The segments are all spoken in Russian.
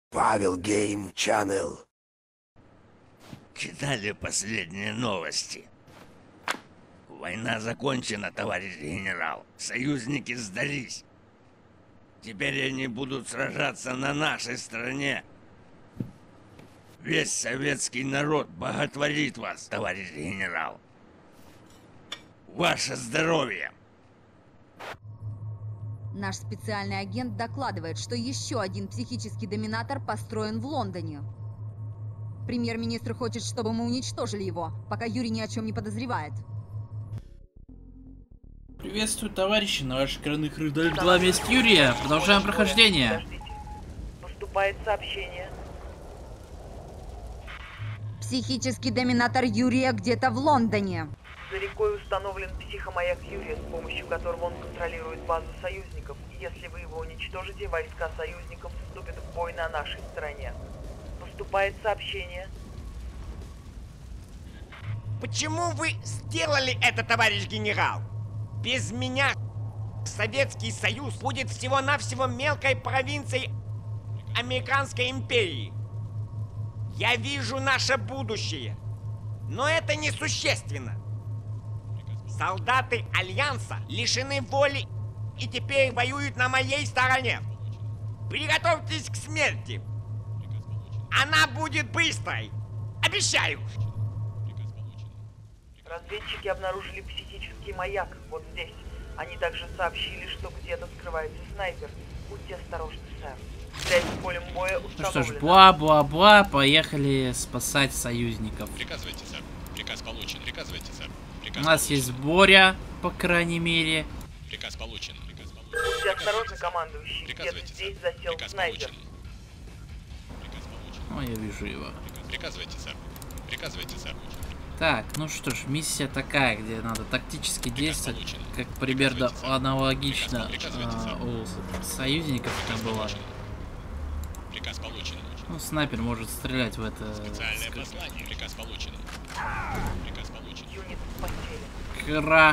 Павел Гейм Чаннел. Читали последние новости. Война закончена, товарищ генерал. Союзники сдались. Теперь они будут сражаться на нашей стороне. Весь советский народ боготворит вас, товарищ генерал. Ваше здоровье! Наш специальный агент докладывает, что еще один психический доминатор построен в Лондоне. Премьер-министр хочет, чтобы мы уничтожили его, пока Юрий ни о чем не подозревает. Приветствую, товарищи, на ваших экранных глава весть Юрия. Продолжаем прохождение. Поступает сообщение. Психический доминатор Юрия где-то в Лондоне. За рекой установлен психомаяк Юрия, с помощью которого он контролирует базу союзников. И если вы его уничтожите, войска союзников вступят в бой на нашей стороне. Поступает сообщение. Почему вы сделали это, товарищ генерал? Без меня Советский Союз будет всего-навсего мелкой провинцией Американской империи. Я вижу наше будущее, но это несущественно. Солдаты Альянса лишены воли и теперь воюют на моей стороне. Приготовьтесь к смерти. Она будет быстрой. Обещаю. Разведчики обнаружили психический маяк вот здесь. Они также сообщили, что где-то скрывается снайпер. Будьте осторожны, сэр. Связь с полем боя установлена. Ну что ж, бла-бла-бла, поехали спасать союзников. Приказывайте, сэр. Приказ получен. Приказывайте, сэр. У нас есть Боря, по крайней мере. Приказ получен. Будьте осторожны, командующий. Где-то Приказывайте, здесь сэр. засел Приказ снайпер. получен. Приказ получен. О, я вижу его. Приказывайте, сэр. Приказывайте, сэр. Так, ну что ж, миссия такая, где надо тактически действовать, получен. как примерно Приказывайте, сэр. аналогично Приказывайте, сэр. у союзников это было. Приказ получен. Ну, снайпер может стрелять в это. Специальное послание. Приказ получен. Приказ получен. Юнит в постели. Кра.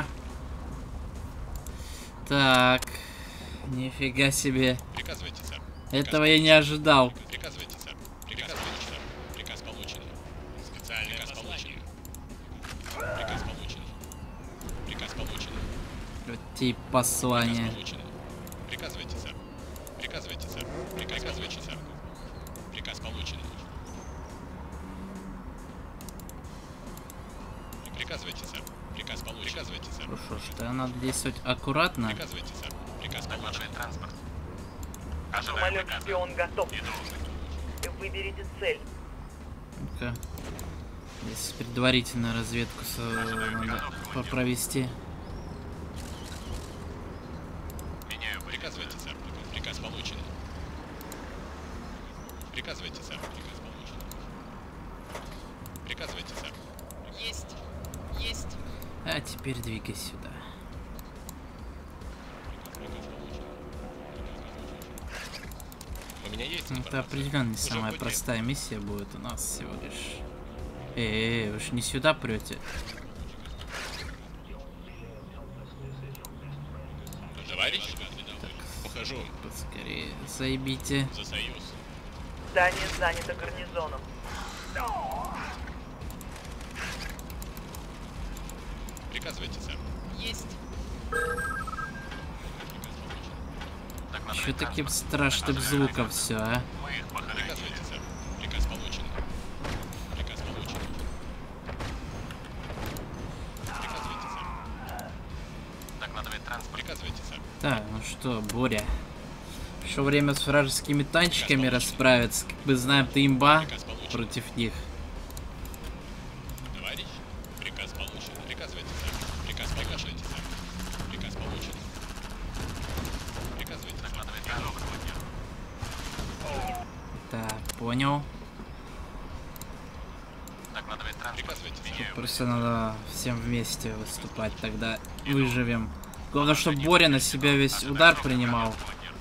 Так. Нифига себе. Приказывайте, сэр. Этого я не ожидал. Приказывайте, сэр. Приказывайте, сэр. Приказ получен. Специальное послание. Приказ получен. Приказ получен. Тип послания. Приказ получен. Приказывайте, сэр. Приказывайте, сэр. Приказывайте, сэр. Приказ получен. Приказывайте, сэр. Приказ получен. Приказывайте, сэр. Ну что ж, тогда надо действовать аккуратно. Приказывайте, сэр. Приказ получен. Транспорт. Самолет-шпион готов. Выберите цель. Ну-ка. Здесь предварительную разведку надо провести. Меняю. Приказывайте, сэр. Приказ получен. Приказывайте, сэр. Приказ получен. Приказывайте, сэр. Есть. Есть. А теперь двигай сюда. У меня есть Это определенно не самая простая миссия будет у нас всего лишь. Вы ж не сюда прете. Товарищ, ухожу Поскорее заебите. за союз. Здание занято гарнизоном. Приказывайте, сэр. Есть. Чё таким страшным звуком все, а? Приказывайте, сэр. Приказ получен. Приказ получен. Приказывайте, сэр. Докладывает транспорт. Приказывайте, сэр. Так, ну что, Боря. Пришло время с вражескими танчиками расправиться. Как мы знаем, ты имба Приказ получен. против них. Товарищ, приказ получен. Приказывайте, сэр. Приказ приказывайте, сэр. Приказ получен. Приказывайте. Докладывает транспорт. Так, понял. Докладывает транспорт. Приказывайте, сэр. Просто надо всем вместе выступать, тогда выживем. Главное, чтобы Боря на себя весь удар принимал.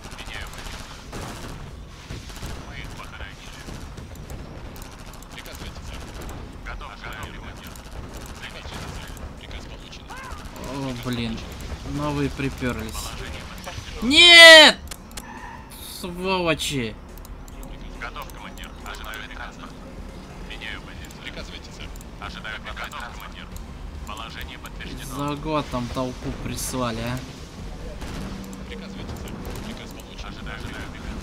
Приказывайте, сэр. Готов, Приказывайте, сэр. Приказ получен. О, блин. Новые приперлись. Нет! Сволочи! Готов, командир. Ожидаю транспорт. Меняю позицию. Приказывайте, сэр. Ожидаю приказ, командир. Положение подтверждено. За год там толпу прислали, а? Приказывайте, сэр. Приказ получен. Ожидаю приказ.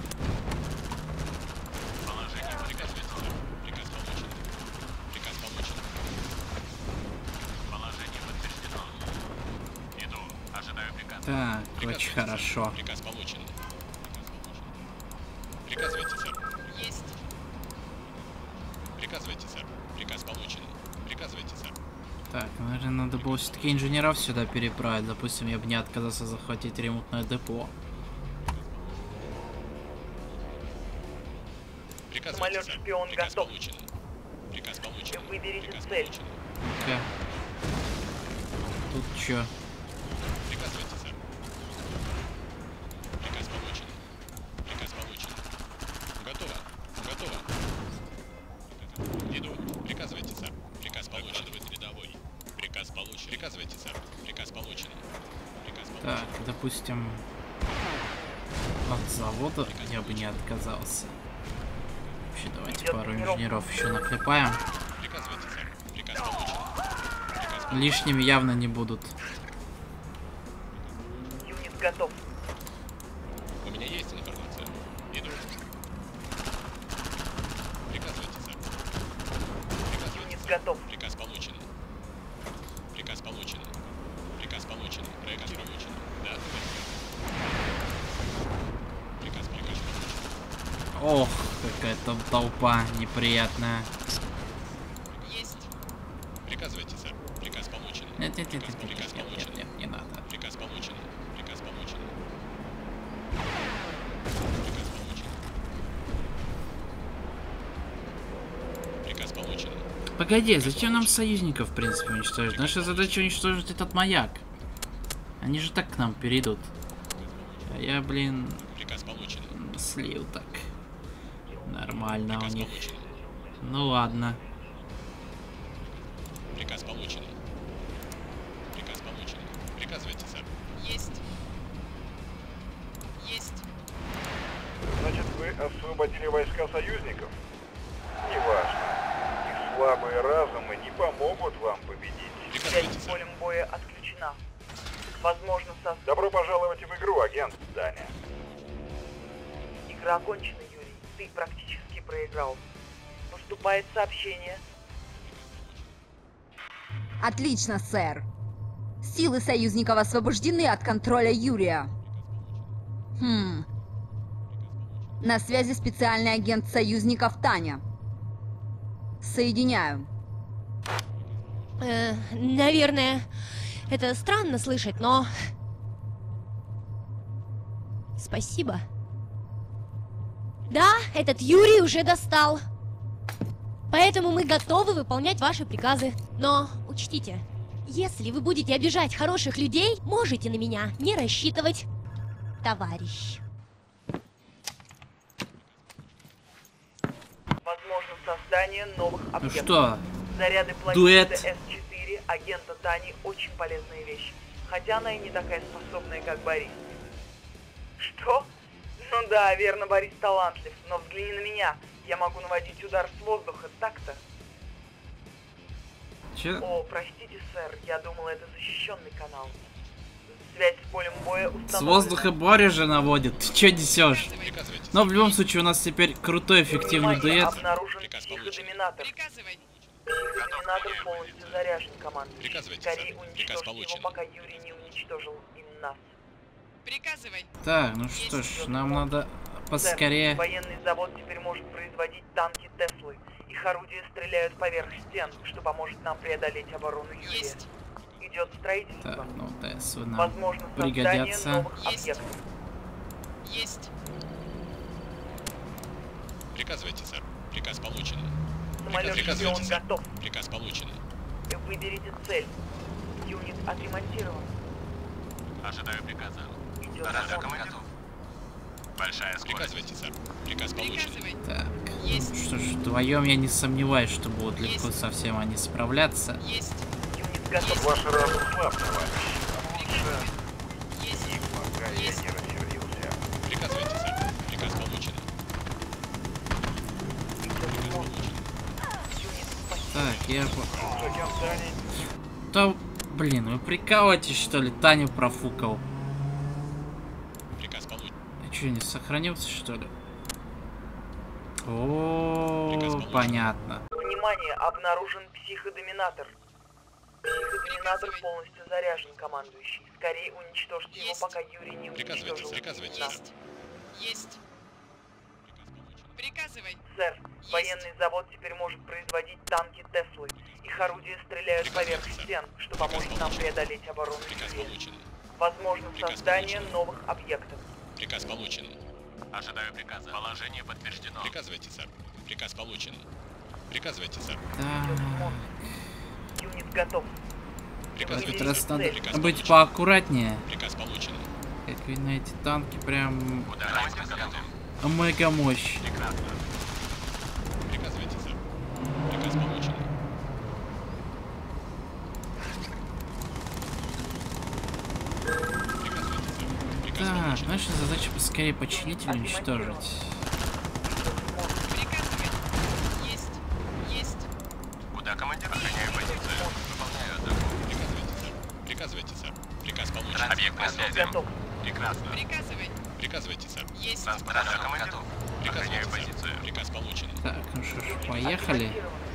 Положение. Приказывайте, сэр. Приказ получен. Приказ получен. Положение подтверждено. Иду. Ожидаю приказ. Так, очень хорошо. Приказ получен. Приказывайте, сэр. Есть. Приказывайте, сэр. Приказ получен. Приказывайте, сэр. Так, наверное, надо было все-таки инженеров сюда переправить. Допустим, я бы не отказался захватить ремонтное депо. Приказывайте, сэр. Самолет-шпион Приказ готов. получен. Приказ получен. Выберите Приказ цель. получен. Ну-ка. Тут чё? Приказывайте, сэр. Приказ получен. Приказ получен. Готово. Готово. Иду. Приказывайте, сэр. Приказ получен. Рядовой. Приказ получен. Приказывайте, сэр. Приказ получен. Приказ получен. Так, допустим, от завода я бы не отказался. Вообще, давайте пару инженеров еще наклепаем. Приказывайте, сэр. Приказ получен. Приказ Лишними явно не будут. Юнит готов. У меня есть информация. Иду. Приказывайте, сэр. Приказывайте, Юнит сэр. готов. Приказ получен. Приказ получен. Приказ получен. Приказ получен. Да. Приказ получен. Ох, какая там толпа неприятная. Есть. Приказывайте, сэр. Приказ получен. Нет, Приказ не надо. Приказ получен. Приказ получен. Приказ получен. Приказ получен. Погоди, зачем нам союзников, в принципе, уничтожить? Наша задача уничтожить этот маяк. Они же так к нам перейдут. А я, блин, Приказ получен. слил так. Нормально у Приказ них. получен. Ну ладно. Приказ получен. Приказ получен. Приказывайте, сэр. Есть. Есть. Значит, вы освободили войска союзников? Неважно. Их слабые разумы не помогут вам победить. Связь Приказывайте, с сэр. полем боя отключена. Возможно, Добро пожаловать в игру, агент Даня. Игра окончена, Юрий. Ты практически проиграл. Поступает сообщение. Отлично, сэр. Силы союзников освобождены от контроля Юрия. На связи специальный агент союзников Таня. Соединяю. Наверное, это странно слышать, но... Спасибо. Да, этот Юрий уже достал. Поэтому мы готовы выполнять ваши приказы. Но учтите, если вы будете обижать хороших людей, можете на меня не рассчитывать, товарищ. Возможно создание новых Ну объектов. что, Заряды дуэт. пластида С4 агента Тани очень полезная вещь. Хотя она и не такая способная, как Борис. Что? Ну да, верно, Борис талантлив, но взгляни на меня. Я могу наводить удар с воздуха, так-то. чё? О, простите, сэр, я думала, это защищенный канал. Связь с полем боя установлена. С воздуха Боря же наводит. Ты чё несешь? Приказывайте, Но в любом случае у нас теперь крутой эффективный Внимание, дуэт. обнаружен Приказ получен. психодоминатор. Приказывай. Психодоминатор полностью заряжен, командующий. Приказывайте, Скорее сэр. Приказ уничтожьте получен. его, пока Юрий не уничтожил им нас. Приказывай. Так, ну что ж, нам надо Сэр, поскорее. военный завод теперь может производить танки Теслы. Их орудия стреляют поверх стен, что поможет нам преодолеть оборону Юрия. Есть. Идет строительство. Так, ну Теслы нам Возможно создание пригодятся. новых Есть. объектов. Есть. Приказывайте, сэр. Приказ получен. Самолет-шпион Приказывайте, сэр. готов. Приказ получен. Выберите цель. Юнит отремонтирован. Ожидаю приказа. Идет ремонт. Большая скорость. Приказывайте, сэр. Приказ получен. Приказывай. Так, Есть. что ж, вдвоем я не сомневаюсь, что будут легко со всем они справляться. Есть. Юнит готов. Ваш разум слаб, товарищ. Приказывай. Есть. Пока я Есть. не рассердился. Приказывайте, сэр. Приказ получен. Так, я... Агент Дани. Да, блин, вы прикалываетесь, что ли? Таню профукал. Приказ получен. А что, не сохранился, что ли? О, понятно. Внимание, обнаружен психодоминатор. Психодоминатор полностью заряжен, командующий. Скорее уничтожьте его, Есть. пока Юрий не уничтожил. Приказывайте. нас. Есть. Приказывай. Сэр, военный завод теперь может производить танки Теслы. Их орудия стреляют поверх стен, что поможет нам преодолеть оборону Приказ Юрия. получен. Возможно Приказ создание получен. новых объектов. Приказ получен. Ожидаю приказа. Положение подтверждено. Приказывайте, сэр. Приказ получен. Приказывайте, сэр. Так, Юнит готов. в Приказывайте, этот раз сэр. надо Приказ быть получен. поаккуратнее. Приказ получен. Как видно, эти танки прям Командир готов. мега мощь. Прекрасно. Приказывайте, сэр. Приказ получен. Приказывайте, сэр. Приказ Так, получен. наша задача поскорее починить или уничтожить. Приказывай. Есть. Есть. Куда, командир? Охраняю позицию. Выполняю атаку. Приказывайте, сэр. Приказывайте, сэр. Приказ получен. Объект на связи. Готов. Прекрасно. Приказывай. Приказывайте, сэр. Есть. Транспортер командир. Охраняю позицию. Приказ получен. Так, ну что ж, поехали.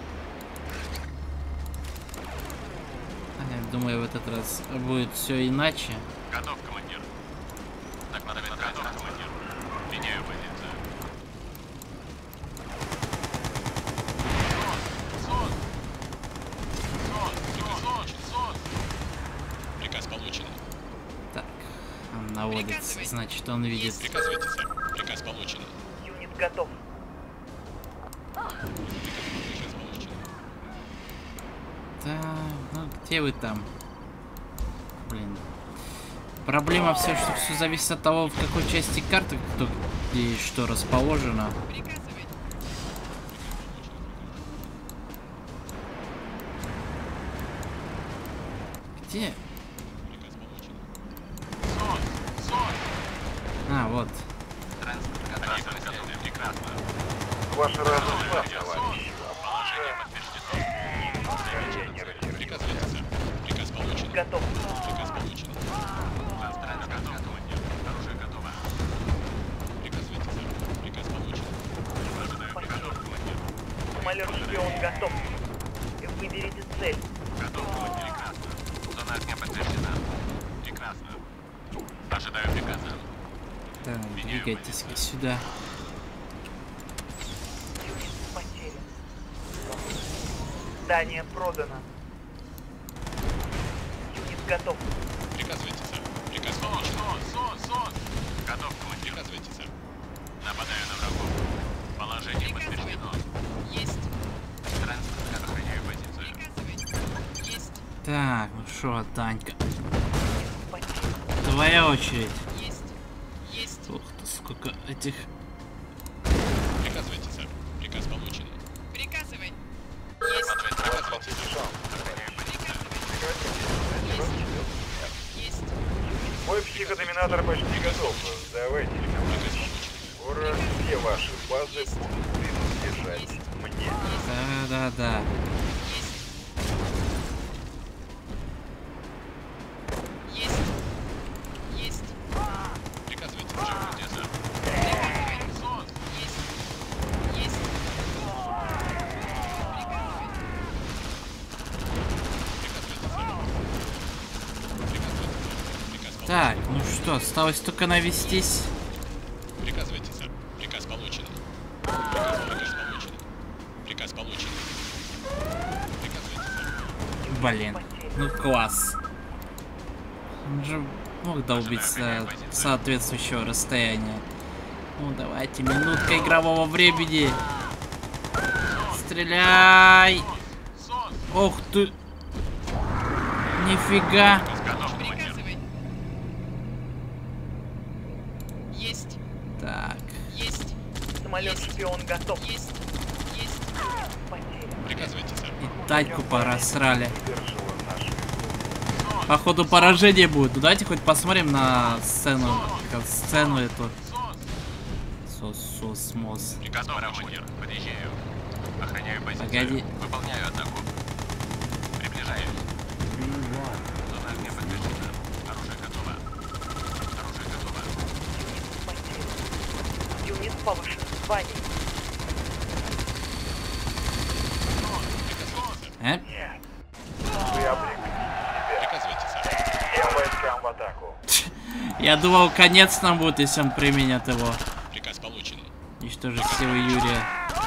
Я думаю, в этот раз будет все иначе. Готов, командир. Так, надо готов, командир. Меняю позицию. Приказ получен. Так, он наводится, Приказывай. значит, он видит. Есть. Приказывайте, сэр. Приказ получен. Юнит готов. Приказ получен. Так, ну где вы там? Блин. Проблема все, что все зависит от того, в какой части карты кто и что расположено. Приказывай. Где? Приказ получен. А, вот. Транспортер готов. Прекрасно. Ваш разум слаб, товарищ. Положение подтверждено. Приказывайте, сэр. Приказ получен. Готов. Приказ получен. Транспортер готов, командир. Оружие готово. Приказывайте, сэр. Приказ получен. Ожидаю приказов, командир. Самолет-шпион готов. Выберите цель. Готов, командир. Прекрасно. Зона огня подтверждена. Прекрасно. Ожидаю приказа. Так, двигайтесь-ка сюда. Юнит потерян. Здание продано. Юнит готов. Приказывайте, сэр. Приказ получен. Готов, командир. Приказывайте, сэр. Нападаю на врагов. Положение Приказывай. подтверждено. Есть. Транспорт охраняю позицию. Приказывай. Есть. Так, ну что, Танька, Потерян. твоя очередь. Есть. Есть. Ух ты, сколько этих... Приказывайте, сэр. Приказ получен. Приказывай. Есть. Приказывайте, сэр. Охраняю позицию. Есть. Мой психодоминатор почти готов. Давайте, товарищ. Скоро все ваши базы будут принадлежать мне. Да-да-да. Есть. Есть. Приказывайте, сэр. Где, сэр? Приказывай. Есть. Есть. Приказывай. Приказывайте, сэр. Приказывайте, сэр. Приказ получен. Так, ну что, осталось только навестись. Приказывайте, сэр. Приказ получен. Приказ получен. Приказ получен. Приказывайте, сэр. Блин, ну класс. Он же мог долбиться с соответствующего расстояния. Ну давайте, минутка игрового времени. Стреляй! Ох ты! Нифига! Приказывай. Есть. Так, Есть. Самолет-шпион готов. Есть. Есть. Потерян. Приказывайте, сэр. и Таньку просрали. Выдержала нашу. Походу поражение будет. Ну давайте хоть посмотрим на сцену. Сцену эту. Сосмос. Приказ, командир. Подъезжаю. Охраняю позицию. Погоди. Выполняю атаку. Приближаюсь. Зона огня подтверждена. Оружие готово. Оружие готово. Юнит повышен в звании. Вы обрекли себя. Приказывайте, сэр. Всем войскам в атаку. Я думал, конец нам будет, если он применит его. Приказ получен. Уничтожить силы Юрия.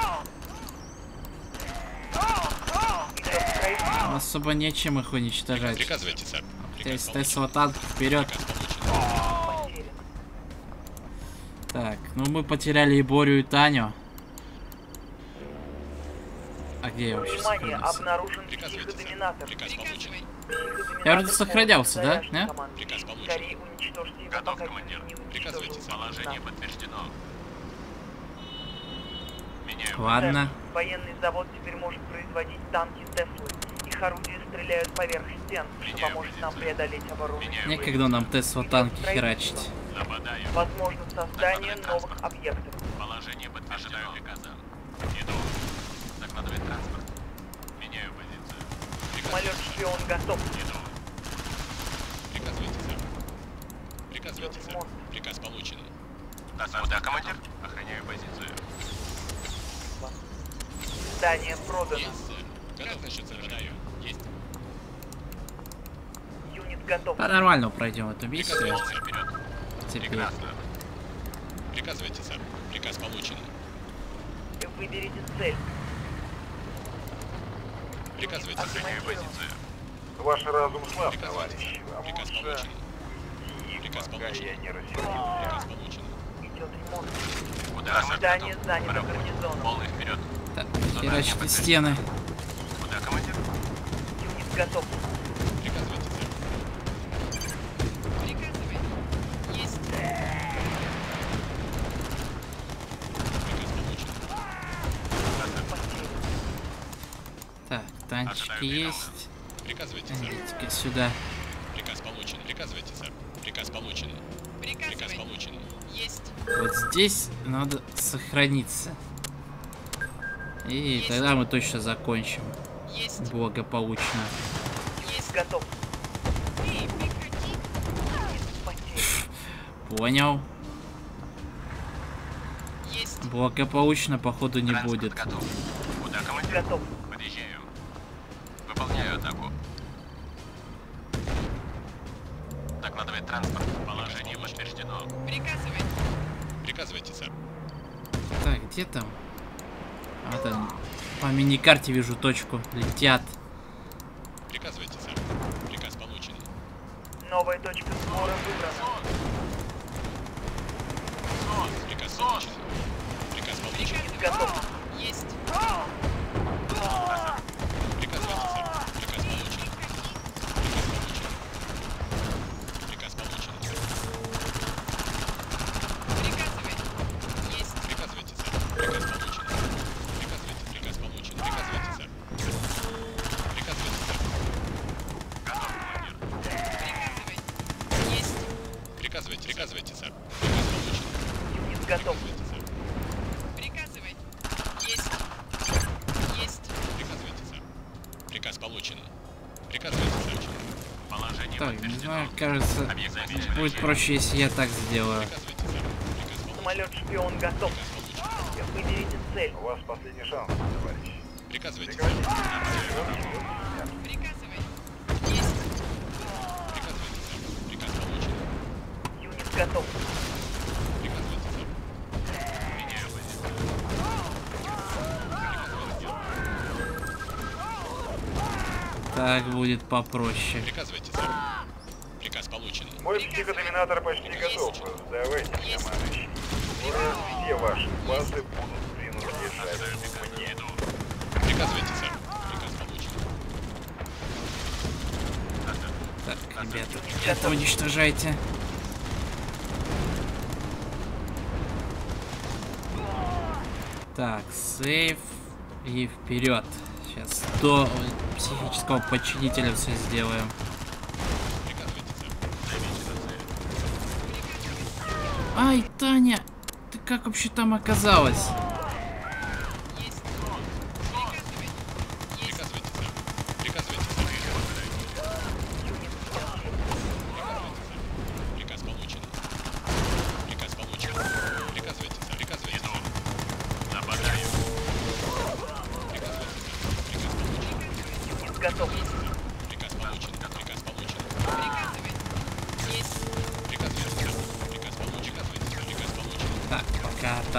Нам особо нечем их уничтожать. Приказывайте, сэр. То есть Тесла танк вперед. Приказ получен. Так, ну мы потеряли и Борю, и Таню. А где я вообще Внимание, сохранился? обнаружен Приказывайте, сэр. психодоминатор. Приказ получен. Я вроде сохранялся, да? Не? Приказ получен. Скорее уничтожьте его, Готов, пока командир. не уничтожил Приказывайте, сэр. Положение нас. подтверждено. Меняю. Ладно. Сэр, военный завод теперь может производить танки Теслы. Их орудия стреляют поверх стен, что поможет нам преодолеть оборудование. Некогда нам Тесла танки херачить. Нападаю. Возможно создание новых объектов. Положение подтверждено. Ожидаю приказа. Иду. Закладывает транспорт. Меняю позицию. Самолет-шпион готов. Иду. Приказывайте, сэр. Приказывайте, сэр. Приказ получен. Да, командир. Охраняю позицию. Здание продано. Есть, сэр. Готов, значит, сэр. Ожидаю. Есть. Юнит готов. По-нормальному пройдем эту миссию. Приказывайте, сэр. Вперед. Теперь. Прекрасно. Приказывайте, сэр. Приказ получен. Выберите цель. Приказывайте, сэр. Охраняю позицию. Ваш разум слаб, Приказ товарищ. Вам Приказ лучше получен. уйти, Приказ пока получен. я не рассердился. Приказ получен. Идет ремонт. Куда, сэр? Здание Готов. занято Пора в путь. гарнизоном. Полный вперед. Так, херачить стены. Куда, командир? Юнит готов. Приказывайте, сэр. Приказывай. Есть. Приказ получен. Так, танчики есть. Приказывайте, сэр. Идите-ка сюда. Приказ получен. Приказывайте, сэр. Приказ получен. Приказ Приказывай. получен. Есть. Вот здесь надо сохраниться. И тогда мы точно закончим. Есть. Благополучно. Есть готов. Эй, прекрати. Понял. Есть. Благополучно, походу, не Транспорт будет. готов. Куда, командир? Готов. Подъезжаю. Выполняю атаку. Докладывает транспорт. Положение подтверждено. Приказывай. Приказывайте, сэр. Так, где там? А там по миникарте вижу точку. Летят. Приказывайте, сэр. Приказ получен. Новая точка сбора выбрана. Приказ получен. Приказ получен. Юнит готов. Есть. Приказывайте, сэр. Приказ получен. Приказ получен. Приказывай. Есть. Приказывайте, сэр. Приказ получен. Приказывайте. Приказ получен. Приказывайте, сэр. Приказывайте, сэр. Готов, командир. Приказывай. Есть. Приказывайте, приказывайте, сэр. Приказ получен. Юнит готов. Приказывайте, сэр. Приказывай. Есть. Есть. Приказывайте, сэр. Приказ получен. Приказывайте, сэр. Положение Так, не подтверждено. знаю, кажется, Объект замечен. будет проще, если я так сделаю. Приказывайте, сэр. Приказ получен. Самолет-шпион готов. Приказ получен. Выберите цель. У вас последний шанс, товарищ. Приказывайте, сэр. Прекратите. Приказывай. Есть. Приказывайте, сэр. Приказ получен. Юнит готов. Приказывайте, сэр. Меняю позицию. Так будет попроще. Приказывайте, сэр. Приказ получен. Мой психодоминатор почти готов. Сдавайте, Есть. товарищи. Скоро все ваши базы будут принадлежать мне. Иду. Приказывайте, сэр. Приказ получен. Так, ребята, это уничтожайте. Так, сейф и вперед. Сейчас до психического подчинителя все сделаем. Приказывайте, сэр. Замечена цель. Ай, Таня, ты как вообще там оказалась? Есть.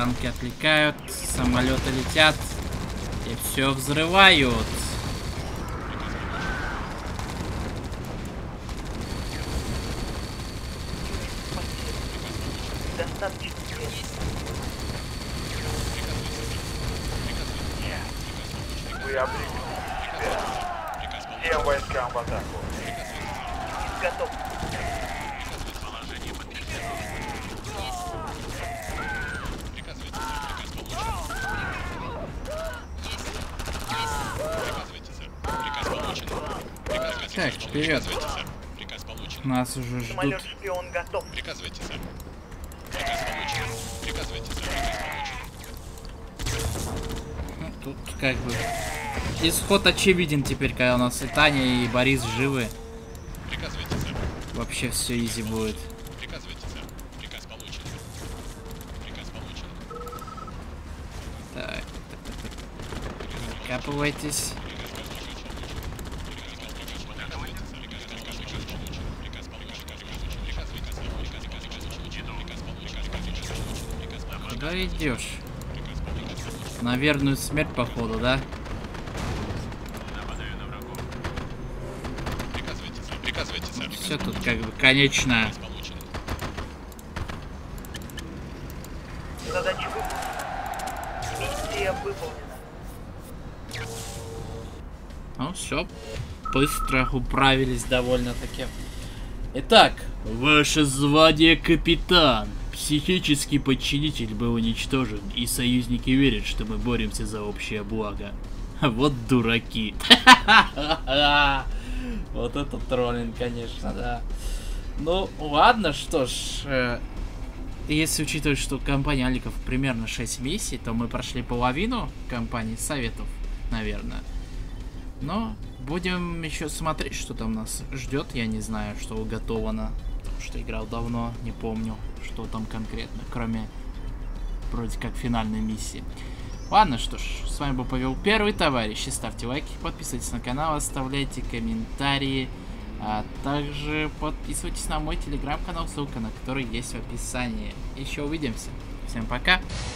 танки отвлекают, самолеты летят и все взрывают. Достаточно. Вы определили себя. Всем войскам в атаку. Готов. Так, вперед. Нас уже ждут. Самолет-шпион готов. Приказывайте, сэр. Приказ получен. Приказывайте, сэр. Приказ получен. Ну, тут как бы исход очевиден теперь, когда у нас и Таня, и Борис живы. Приказывайте, сэр. Вообще все изи будет. Приказывайте, сэр. Приказ получен. Приказ получен. Так. Закапывайтесь. Куда идешь? На верную смерть, походу, да? Приказывайте, сэр. Приказывайте, сэр. Все тут как бы конечно. Задача выполнена. Миссия выполнена. Ну все, быстро управились довольно-таки. Итак, ваше звание капитан. Психический подчинитель был уничтожен, и союзники верят, что мы боремся за общее благо. Вот дураки. Вот это троллинг, конечно, да. Ну, ладно, что ж. Если учитывать, что компания Аликов примерно 6 миссий, то мы прошли половину компании Советов, наверное. Но будем еще смотреть, что там нас ждет. Я не знаю, что уготовано. Потому что играл давно, не помню, что там конкретно, кроме вроде как финальной миссии. Ладно, что ж, с вами был Павел Первый, товарищи. Ставьте лайки, подписывайтесь на канал, оставляйте комментарии. А также подписывайтесь на мой телеграм-канал, ссылка на который есть в описании. Еще увидимся. Всем пока.